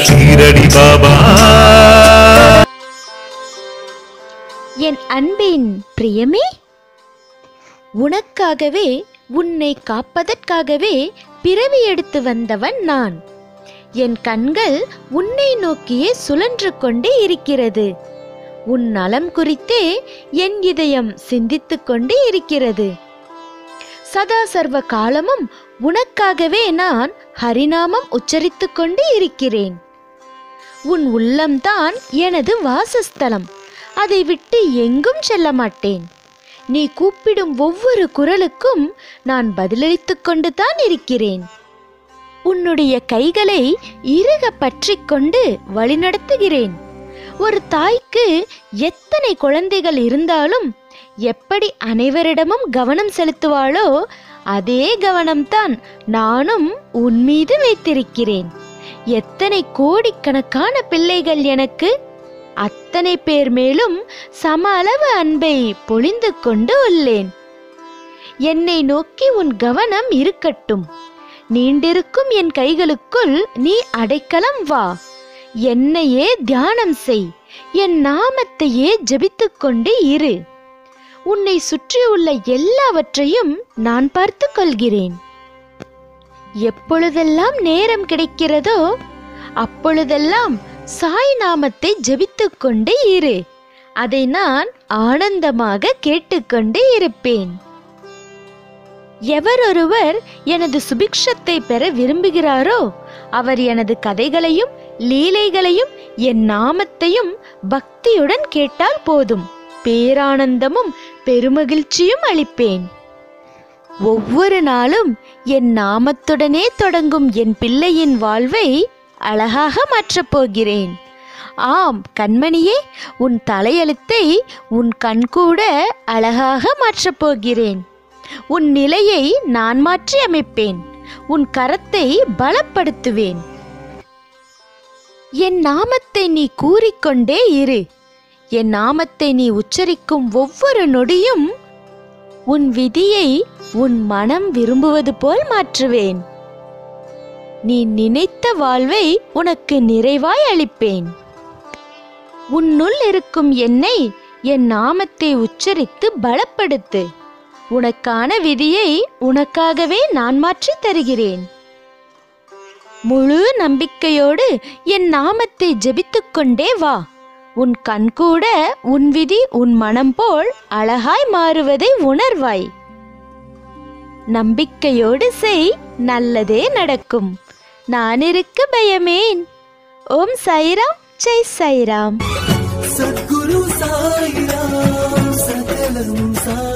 ஷீரடி பாபா. என் அன்பின் பிரியமே, உனக்காகவே உன்னை காப்பதற்காகவே பிறவி எடுத்து வந்தவன் நான். என் கண்கள் உன்னை நோக்கியே சுழன்று கொண்டே இருக்கிறது. உன் நலம் குறித்தே என் இதயம் சிந்தித்துக் கொண்டே இருக்கிறது. சதா சர்வ காலமும் உனக்காகவே நான் ஹரிநாமம் உச்சரித்துக் கொண்டே இருக்கிறேன். உன் உள்ளம்தான் எனது வாசஸ்தலம். அதை விட்டு எங்கும் செல்ல மாட்டேன். நீ கூப்பிடும் ஒவ்வொரு குரலுக்கும் நான் பதிலளித்துக் கொண்டு தான் இருக்கிறேன். உன்னுடைய கைகளை இறுக பற்றி கொண்டு வழிநடத்துகிறேன். ஒரு தாய்க்கு எத்தனை குழந்தைகள் இருந்தாலும் எப்படி அனைவரிடமும் கவனம் செலுத்துவாளோ அதே கவனம்தான் நானும் உன் மீது வைத்திருக்கிறேன். எத்தனை கோடிக்கணக்கான பிள்ளைகள் எனக்கு, அத்தனை பேர் மேலும் சம அளவு அன்பை பொழிந்து கொண்டு உள்ளேன். என்னை நோக்கி உன் கவனம் இருக்கட்டும். நீண்டிருக்கும் என் கைகளுக்குள் நீ அடைக்கலம் வா. என்னையே தியானம் செய். என் நாமத்தையே ஜபித்துக் கொண்டு இரு. உன்னை சுற்றியுள்ள எல்லாவற்றையும் நான் பார்த்து கொள்கிறேன். எப்பொழுதெல்லாம் நேரம் கிடைக்கிறதோ அப்பொழுதெல்லாம் சாய் நாமத்தை ஜபித்துக் கொண்டே இரு. அதை நான் ஆனந்தமாக கேட்டுக்கொண்டே இருப்பேன். எவரொருவர் எனது சுபிக்ஷத்தை பெற விரும்புகிறாரோ அவர் எனது கதைகளையும் லீலைகளையும் என் நாமத்தையும் பக்தியுடன் கேட்டால் போதும். பேரானந்தமும் பெருமகிழ்ச்சியும் அளிப்பேன். ஒவ்வொரு நாளும் என் நாமத்துடனே தொடங்கும் என் பிள்ளையின் வாழ்வை அழகாக மாற்றப் போகிறேன். ஆம் கண்மணியே, உன் தலையெழுத்தை உன் கண்கூட அழகாக மாற்றப் போகிறேன். உன் நிலையை நான் மாற்றி அமைப்பேன். உன் கரத்தை பலப்படுத்துவேன். என் நாமத்தை நீ கூறிக்கொண்டே இரு. என் நாமத்தை நீ உச்சரிக்கும் ஒவ்வொரு நொடியும் உன் விதியை உன் மனம் விரும்புவது போல் மாற்றுவேன். நீ நினைத்த வாழ்வை உனக்கு நிறைவாய் அளிப்பேன். உன்னுள் இருக்கும் என்னை, என் நாமத்தை உச்சரித்து பலப்படுத்து. உனக்கான விதியை உனக்காகவே நான் மாற்றி தருகிறேன். முழு நம்பிக்கையோடு என் நாமத்தை ஜெபித்துக் கொண்டே வா. உன் கண்கூட உன் விதி உன் மனம் போல் அழகாய் மாறுவதை உணர்வாய். நம்பிக்கையோடு செய், நல்லதே நடக்கும். நான் இருக்க பயமேன். ஓம் சாய்ராம், ஜெய் சாய்ராம். சத்குரு சாய்ராம், சகலம் சாய்.